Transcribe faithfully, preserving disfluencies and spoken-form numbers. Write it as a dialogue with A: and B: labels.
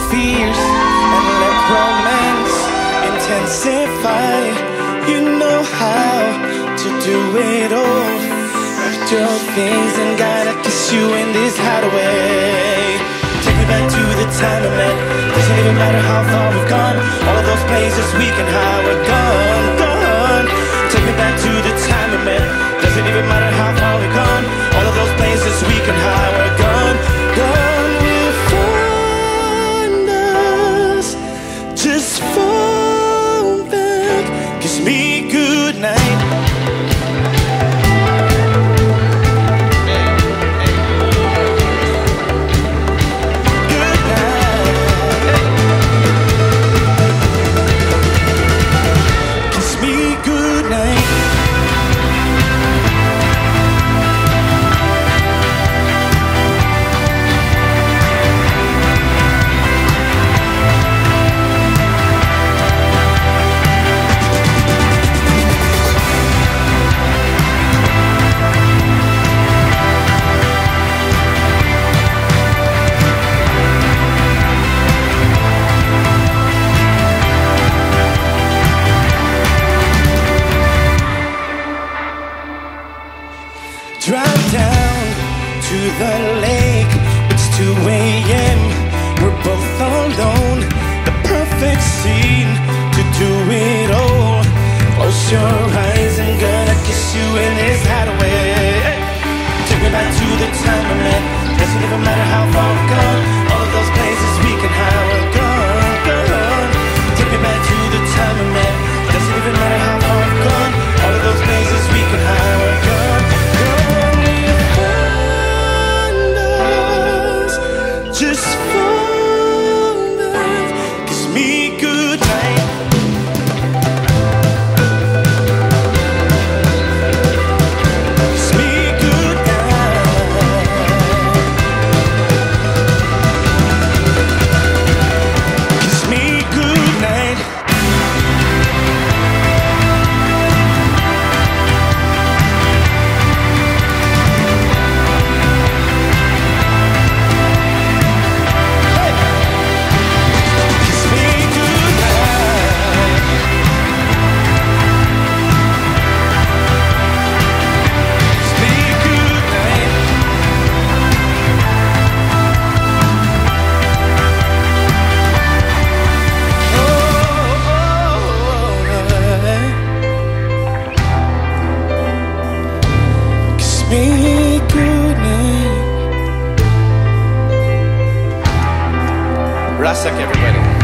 A: fears and let romance intensify. You know how to do it all. Wrapped your things and gotta kiss you in this hideaway. Take me back to the time we met. Doesn't even matter how far we've gone. All of those places we can hide, we're gone, gone. Take me back to the time we met. Doesn't even matter how far we've gone. All of those places we can hide, we're gone, gone. We'll find us. Just fall back. Kiss me goodnight. Drive down to the lake, it's two A M We're both alone, the perfect scene to do it all. Close your eyes, I'm gonna kiss you in this hideaway. Take me back to the time we met. Doesn't even matter how far we've gone. All of those places we can hide, we're gone, gone. Take me back to the time we met. Doesn't even matter how far we've gone. All of those places we can hide, we're gone, gone. Just fall back, kiss me goodnight. Kiss me goodnight. Kiss me goodnight. Rasec, everybody.